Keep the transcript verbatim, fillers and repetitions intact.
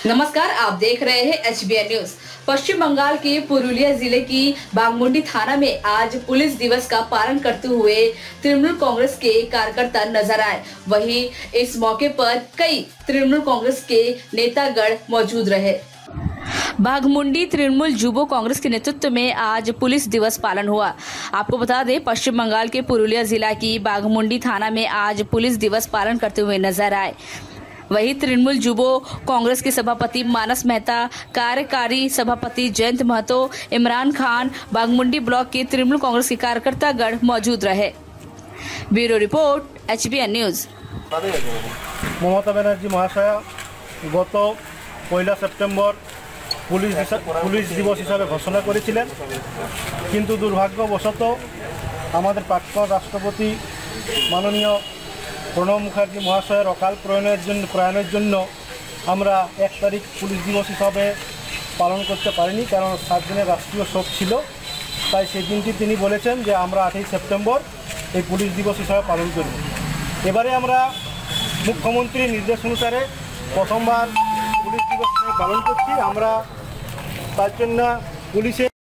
नमस्कार, आप देख रहे हैं H B N news. Paschim Bangal के पुरुलिया जिले की बाघमुंडी थाना में आज पुलिस दिवस का पालन करते हुए तृणमूल कांग्रेस के कार्यकर्ता नजर आए। वहीं इस मौके पर कई तृणमूल कांग्रेस के नेतागण मौजूद रहे। बाघमुंडी तृणमूल युवा कांग्रेस के नेतृत्व में आज पुलिस दिवस पालन हुआ। आपको बता दें, पश्चिम बंगाल के पुरुलिया जिला की बाघमुंडी थाना में आज पुलिस दिवस पालन करते हुए नजर आए। वहीं तृणमूल युवा कांग्रेस के सभापति मानस मेहता, कार्यकारी सभापति जयंत महतो, इमरान खान, बाघमुंडी ब्लॉक के तृणमूल कांग्रेस के कार्यकर्ता गण मौजूद रहे। Bureau report, H B N news. Mamata Banerjee महाशया गत पहला सेप्टेम्बर पुलिस पुलिस दिवस हिसाब से घोषणा करेছিলেন, किन्तु दुर्भाग्यवशत हमारे प्राक्तन राष्ट्रपति माननीय प्रणब मुखार्जी महाशयर अकाल प्रयाणेर प्रयाणेर जन्य आमरा एक तारीख पुलिस दिवस हिसाब से पालन करते पारिनी, कारण सात दिन राष्ट्रीय शोक छिलो। ताई सेई दिनटी तिनि बोलेछेन जे आमरा आठई सेप्टेम्बर এই पुलिस दिवस हिसाब से पालन करब। एबारे आमरा मुख्यमंत्री निर्देश अनुसारे प्रथमबार पुलिस दिवस पालन करছি। আমরা তার জন্য পুলিশে